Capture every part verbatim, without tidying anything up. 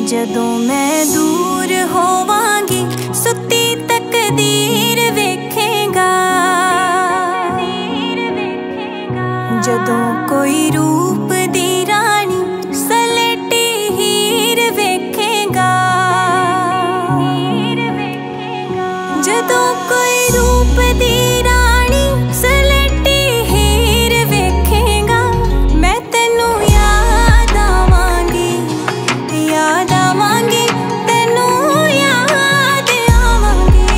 जदों मैं दूर होवांगी सुती तकदीर वेखेगा, जदों कोई रूप दी रानी सलेटी हीर वेखेगा, जदों कोई रूप दी रानी सलेटी हीर वेखेगा, मैं तेनू याद आवांगी, याद आवांगी, तेनू याद आवांगी।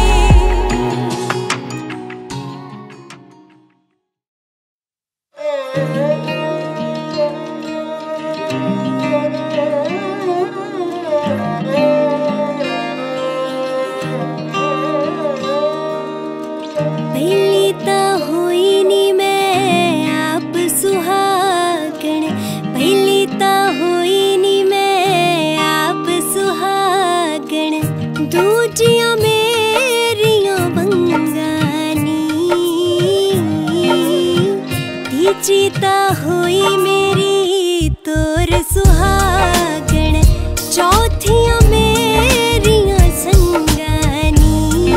पहली ता होई नी मैं आप सुहागण, पहली ता होई नी मैं आप सुहागण, दूजियां मेरियां बंगानी, तीजी ता होई मेरी तोर सुहागण, चौथियां मेरियां संगानी।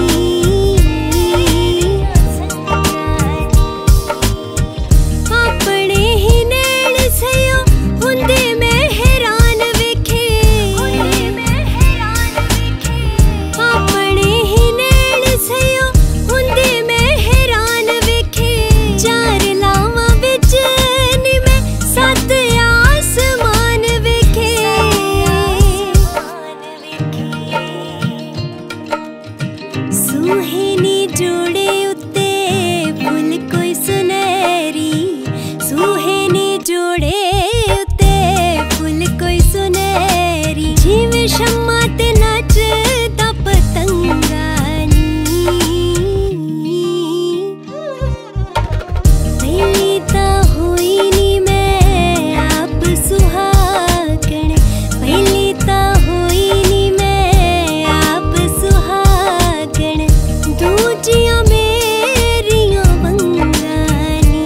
अपने ही नैन सयो हुंदे मैं हैरान वेखे, अपने ही नैन सयो हुंदे मैं हैरान वेखे, चार लावां विच नी मैं सत आसमान वेखे, सुहेनी जोड़े उत्ते फुल कोई सुनहरी, सुहेनी जोड़े उत्ते फुल कोई सुनहरी, जिवें शम्मा ते नचदा पतंगानी। पहली ता होई नी मैं आप सुहागण, पहली ता होई नी मैं आप सुहागण, दूजियां मेरियां बंगानी,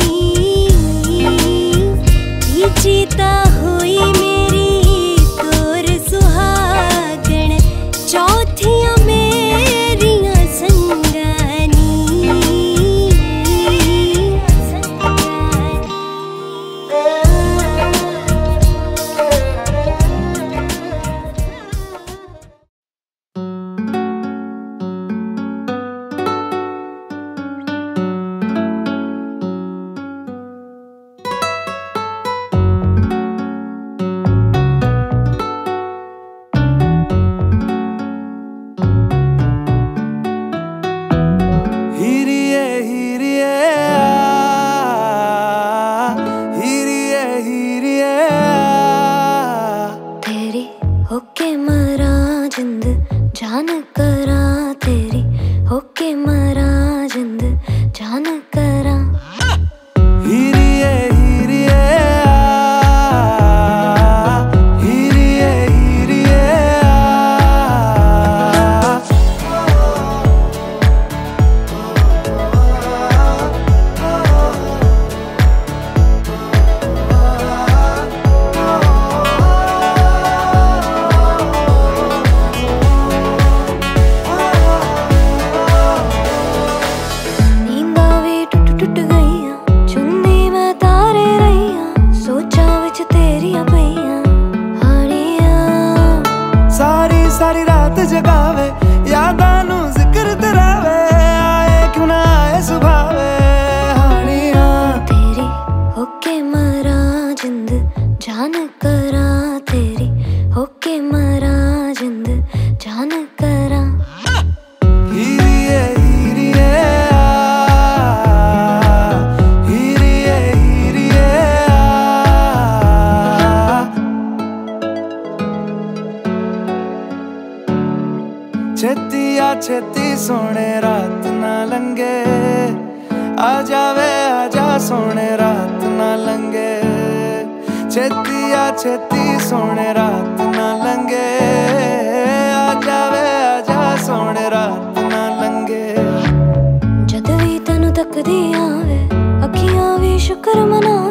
तीजी ता होई मेरी तोर सुहागण, चौथियां मेरियां संगानी। हीरिए हीरिए आ, हीरिए हीरिए आ। तेरी होके मरा जिंद जान करा, तेरी होके मरा जिंद जान करा। हीरिए हीरिए आ, हीरिए हीरिए आ। नींदा भी टुट टुट गईयां, चुंदी मैं तारे रहीयां, सोचा विच तेरियां पईयां हानियां। सारी सारी रात जगावे यादां नू जिक्र तरावे, आए क्यों ना आए सुभावे हानियां। तेरी होके मरा जिंद जान करा, तेरी होके मरा जिंद जान करा। हीरिए हीरिए आ, हीरिए हीरिए आ। छेती आ छेती सोने रात ना लंगे, आ जावे आजा सोने रात ना लंगे, छेती आ छेती सोने रात ना लंगे, आ जावे आजा सोने रात ना लंगे। जद भी तैनू तकदी आवे अखियां भी शुक्र मना